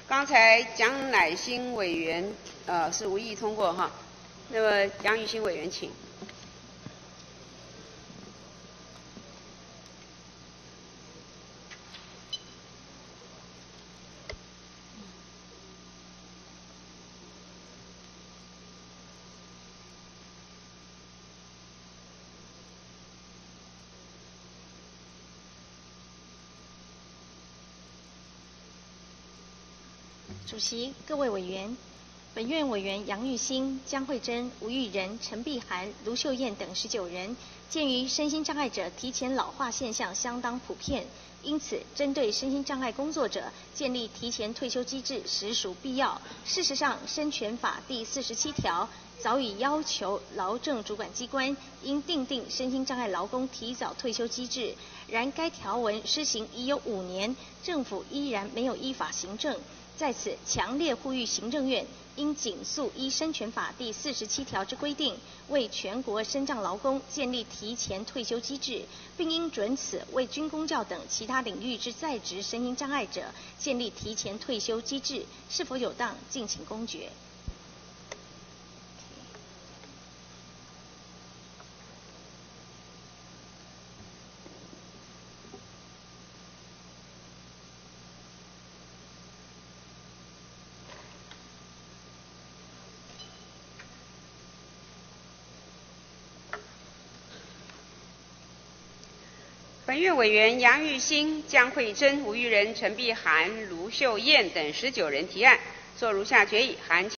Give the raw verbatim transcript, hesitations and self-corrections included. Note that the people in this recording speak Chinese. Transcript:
刚才蒋乃馨委员呃是无异议通过哈，那么杨宇新委员请。 主席、各位委员，本院委员杨玉兴、江慧珍、吴玉仁、陈碧涵、卢秀燕等十九人，鉴于身心障碍者提前老化现象相当普遍，因此针对身心障碍工作者建立提前退休机制实属必要。事实上，《身权法》第四十七条早已要求劳政主管机关应订定身心障碍劳工提早退休机制，然该条文施行已有五年，政府依然没有依法行政。在此强烈呼吁行政院应紧速依《身权法》第四十七条之规定，为全国身障劳工建立提前退休机制，并应准此为军公教等其他领域之在职身心障碍者建立提前退休机制，是否有当，敬请公决。 本院委员杨玉兴、江慧珍、吴玉仁、陈碧涵、卢秀燕等十九人提案，作如下决议：函